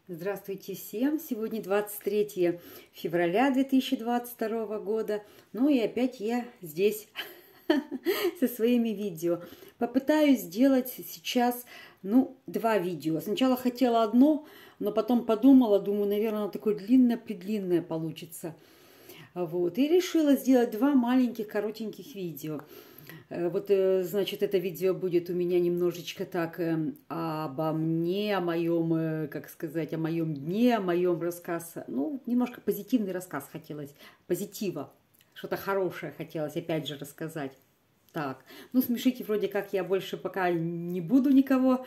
Здравствуйте всем! Сегодня 23 февраля 2022 года. Ну и опять я здесь со своими видео. Попытаюсь сделать сейчас, два видео. Сначала хотела одно, но потом подумала, думаю, наверное, оно такое длинное-предлинное получится. Вот. И решила сделать два маленьких коротеньких видео. Значит, это видео будет у меня немножечко так обо мне, о моем, как сказать, о моем дне, о моем рассказе. Ну, немножко позитивный рассказ хотелось, позитива, что-то хорошее хотелось опять же рассказать. Так, смешите вроде как я больше пока не буду никого.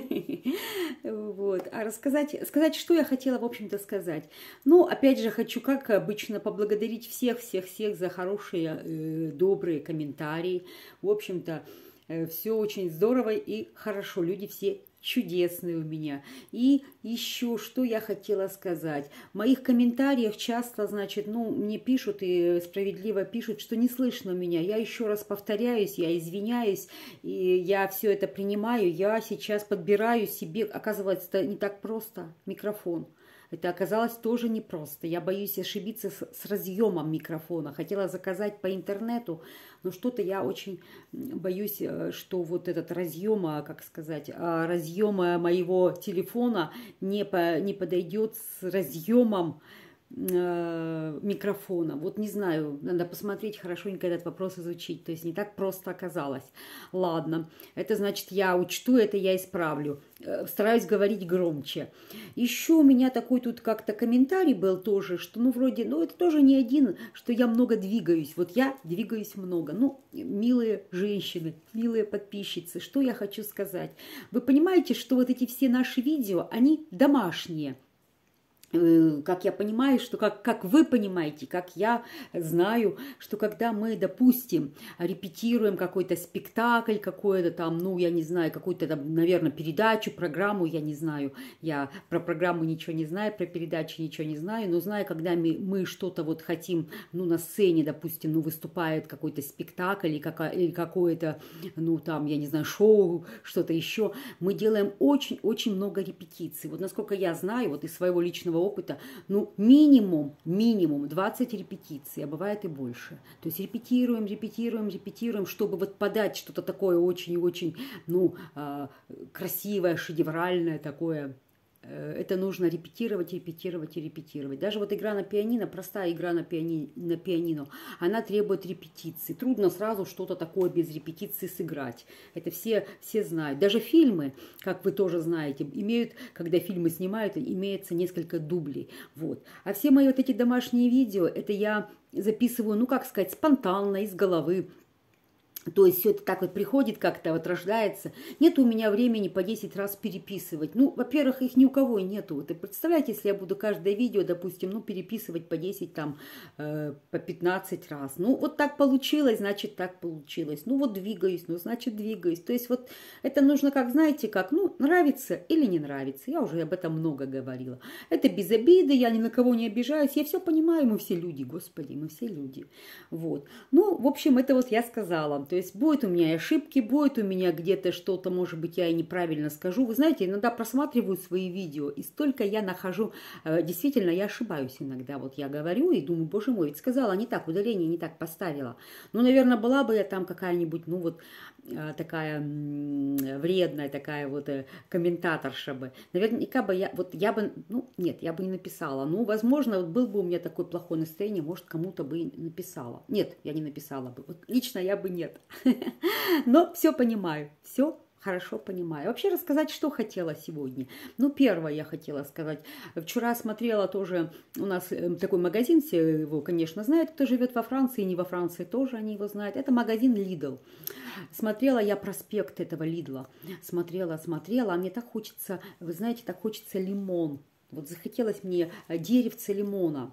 Вот. А сказать, что я хотела, в общем-то, сказать. Опять же, хочу, как обычно, поблагодарить всех за хорошие, добрые комментарии. В общем-то, все очень здорово и хорошо. Люди все чудесные у меня. И еще, что я хотела сказать. В моих комментариях часто, значит, мне пишут и справедливо пишут, что не слышно меня. Я еще раз повторяюсь, я извиняюсь, и я все это принимаю. Я сейчас подбираю себе, оказывается, это не так просто, микрофон. Это оказалось тоже непросто. Я боюсь ошибиться с разъемом микрофона. Хотела заказать по интернету, но что-то я очень боюсь, что вот этот разъем, как сказать, разъем моего телефона не подойдет с разъемом микрофона. Вот не знаю, надо посмотреть, хорошенько этот вопрос изучить. То есть не так просто оказалось. Ладно, это значит, я учту, это я исправлю. Стараюсь говорить громче. Еще у меня такой тут как-то комментарий был тоже, что это тоже не один, что я много двигаюсь. Вот я двигаюсь много. Милые женщины, милые подписчицы, что я хочу сказать. Вы понимаете, что вот эти все наши видео, они домашние. Как я понимаю, что как вы понимаете, как я знаю, что когда мы, допустим, репетируем какой-то спектакль, какой-то там, я не знаю, какую-то там, наверное, передачу, программу, я не знаю, я про программу ничего не знаю, про передачи ничего не знаю, но знаю, когда мы что-то вот хотим, на сцене, допустим, выступает какой-то спектакль или какое-то, я не знаю, шоу, что-то еще, мы делаем очень-очень много репетиций. Вот насколько я знаю, вот из своего личного опыта, минимум 20 репетиций, а бывает и больше. То есть репетируем, чтобы вот подать что-то такое очень-очень, красивое, шедевральное такое. Это нужно репетировать. Даже вот игра на пианино, простая игра на пианино, она требует репетиции. Трудно сразу что-то такое без репетиции сыграть. Это все знают. Даже фильмы, как вы тоже знаете, когда фильмы снимают, имеется несколько дублей. Вот. А все мои вот эти домашние видео, это я записываю, спонтанно, из головы. То есть все это так вот приходит как-то, вот рождается. Нет у меня времени по 10 раз переписывать. Во-первых, их ни у кого нету. Вот и представляете, если я буду каждое видео, допустим, переписывать по 10, по 15 раз. Вот так получилось, значит, так получилось. Двигаюсь, значит, двигаюсь. То есть вот это нужно, нравится или не нравится. Я уже об этом много говорила. Это без обиды, я ни на кого не обижаюсь. Я все понимаю, мы все люди, господи, мы все люди. Вот. В общем, это вот я сказала. То есть будет у меня ошибки, будет у меня где-то что-то, может быть, я и неправильно скажу. Вы знаете, иногда просматриваю свои видео, и столько я нахожу, действительно, я ошибаюсь иногда. Вот я говорю и думаю, боже мой, ведь сказала не так, удаление не так поставила. Наверное, была бы я там какая-нибудь, такая вредная, такая вот комментаторша бы. Наверняка бы я бы не написала. Возможно, вот был бы у меня такое плохое настроение, может, кому-то бы и написала. Нет, я не написала бы. Вот лично я бы нет. Но все понимаю, все хорошо понимаю. Вообще рассказать, что хотела сегодня. Первое я хотела сказать. Вчера смотрела тоже, у нас такой магазин, все его, конечно, знают, кто живет во Франции, не во Франции тоже они его знают. Это магазин Lidl. Смотрела я проспект этого Lidl. Смотрела, а мне так хочется, вы знаете, так хочется лимон. Вот захотелось мне деревце лимона.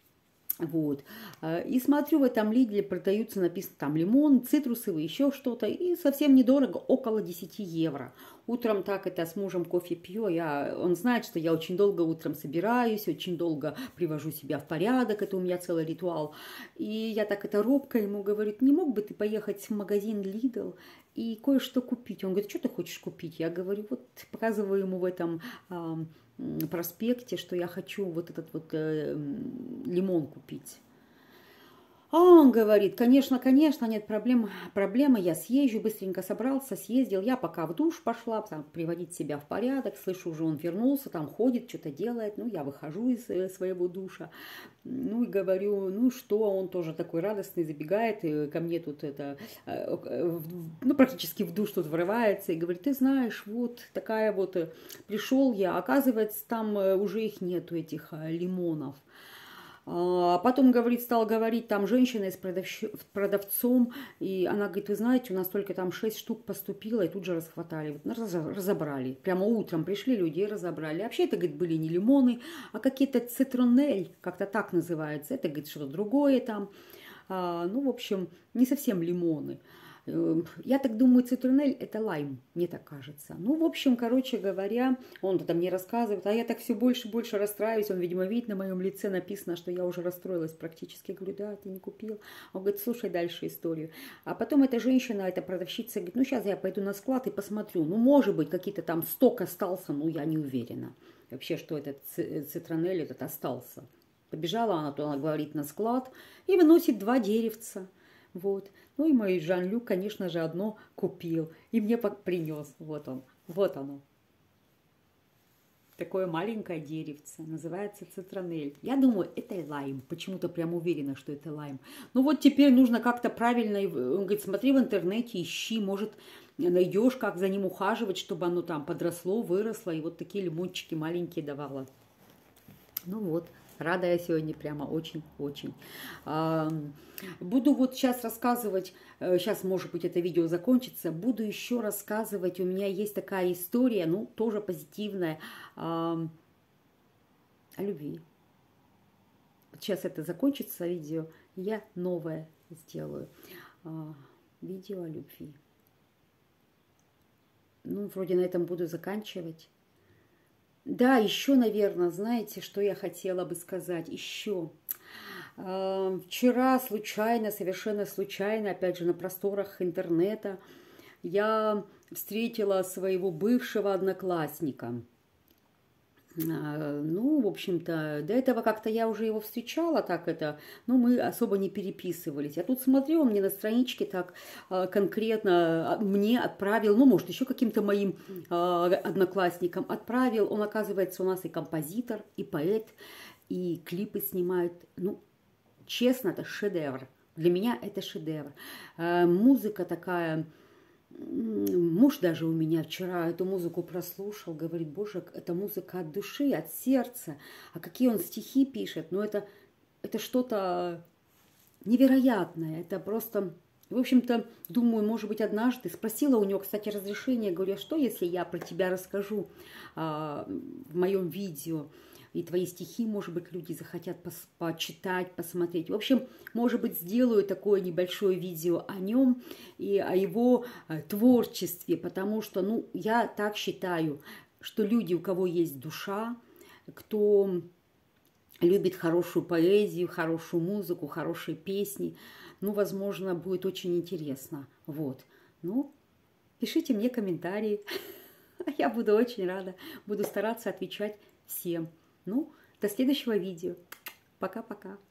Вот. И смотрю, в этом Лидле продаются, написано там лимон, цитрусовый, еще что-то. И совсем недорого, около 10 евро. Утром так это с мужем кофе пью. Он знает, что я очень долго утром собираюсь, очень долго привожу себя в порядок. Это у меня целый ритуал. И я так это робко ему говорю, не мог бы ты поехать в магазин Lidl и кое-что купить. Он говорит, что ты хочешь купить? Я говорю, вот показываю ему в этом проспекте, что я хочу вот этот вот лимон купить. А он говорит, конечно, конечно, нет проблем, проблемы, я съезжу, быстренько собрался, съездил, я пока в душ пошла, там, приводить себя в порядок, слышу, уже он вернулся, там ходит, что-то делает, ну, я выхожу из своего душа, ну, и говорю, ну, что, он тоже такой радостный, забегает, и ко мне тут это, ну, практически в душ тут врывается, и говорит, ты знаешь, вот такая вот, пришел я, оказывается, там уже их нету, этих лимонов. А потом, говорит, стал говорить там женщина с продавцом, и она говорит, вы знаете, у нас только там 6 штук поступило, и тут же расхватали, вот, разобрали. Прямо утром пришли, людей разобрали. Вообще это, говорит, были не лимоны, а какие-то цитронель, как-то так называется. Это, говорит, что-то другое там. Ну, в общем, не совсем лимоны. Я так думаю, цитронель это лайм, мне так кажется. Ну, в общем, короче говоря, он там мне рассказывает, а я так все больше и больше расстраиваюсь. Он, видимо, видит на моем лице написано, что я уже расстроилась практически. Я говорю, да, ты не купил. Он говорит, слушай дальше историю. А потом эта женщина, эта продавщица, говорит, ну, сейчас я пойду на склад и посмотрю. Ну, может быть, какие-то там сток остался, но я не уверена. Вообще, что этот цитронель этот остался. Побежала она, то она говорит, на склад и выносит 2 деревца. Вот. Ну и мой Жан-Люк, конечно же, одно купил. И мне принес. Вот он. Вот оно. Такое маленькое деревце. Называется цитронель. Я думаю, это лайм. Почему-то прям уверена, что это лайм. Ну вот теперь нужно как-то правильно... Он говорит, смотри в интернете, ищи. Может, найдешь, как за ним ухаживать, чтобы оно там подросло, выросло. И вот такие лимончики маленькие давала. Ну вот. Рада я сегодня прямо очень-очень. Буду вот сейчас рассказывать, сейчас, может быть, это видео закончится, буду еще рассказывать, у меня есть такая история, ну, тоже позитивная, о любви. Сейчас это закончится видео, я новое сделаю. Видео о любви. Ну, вроде на этом буду заканчивать. Да, еще, наверное, знаете, что я хотела бы сказать? Еще. Вчера случайно, совершенно случайно, опять же, на просторах интернета, я встретила своего бывшего одноклассника. Ну, в общем-то, до этого как-то я уже его встречала, так это, но мы особо не переписывались. Я тут смотрю, он мне на страничке так конкретно мне отправил, ну, может, еще каким-то моим одноклассникам отправил. Он, оказывается, у нас и композитор, и поэт, и клипы снимает. Ну, честно, это шедевр. Для меня это шедевр. Музыка такая... Муж даже у меня вчера эту музыку прослушал, говорит, боже, это музыка от души, от сердца. А какие он стихи пишет, ну это что-то невероятное, это просто... В общем-то, думаю, может быть, однажды спросила у него, кстати, разрешение, говорю, а что, если я про тебя расскажу в моем видео, и твои стихи, может быть, люди захотят почитать, посмотреть. В общем, может быть, сделаю такое небольшое видео о нем и о его творчестве, потому что, ну, я так считаю, что люди, у кого есть душа, кто любит хорошую поэзию, хорошую музыку, хорошие песни, ну, возможно, будет очень интересно. Вот. Ну, пишите мне комментарии. Я буду очень рада. Буду стараться отвечать всем. Ну, до следующего видео. Пока-пока.